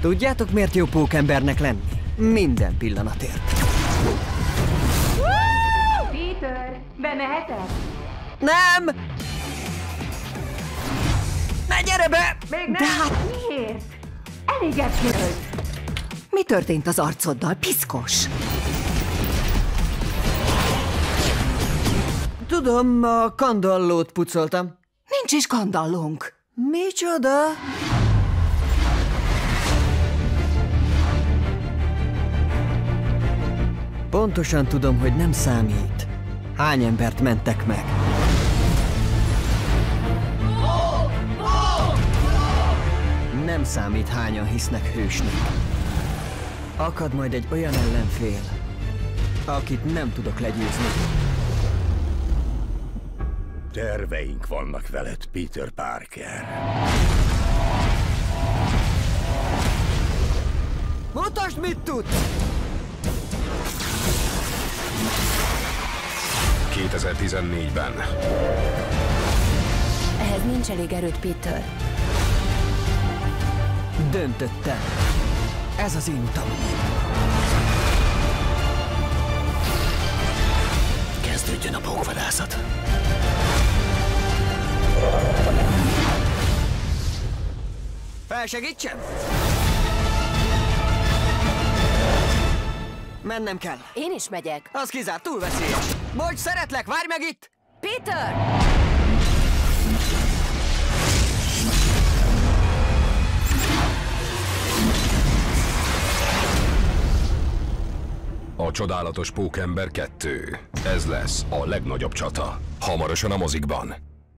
Tudjátok, miért jó pókembernek lenni? Minden pillanatért. Peter, bemehetek? Nem! Ne gyere be! Még nem? De hát Miért? Eléget volt. Mi történt az arcoddal, piszkos? tudom, a kandallót pucoltam. Nincs is kandallónk. Micsoda? Pontosan tudom, hogy nem számít. Hány embert mentek meg? Nem számít, hányan hisznek hősnek. Akad majd egy olyan ellenfél, akit nem tudok legyőzni. Terveink vannak veled, Peter Parker. Mutasd, mit tudsz! 2014-ben. Ehhez nincs elég erőd, Peter. Döntöttem. Ez az én utam. Kezdődjön a pókvadászat. Felsegítsem? Mennem kell. Én is megyek. Az kizárt, túl veszélyes. Bocs, szeretlek, várj meg itt! Peter! A Csodálatos Pókember 2. Ez lesz a legnagyobb csata. Hamarosan a mozikban.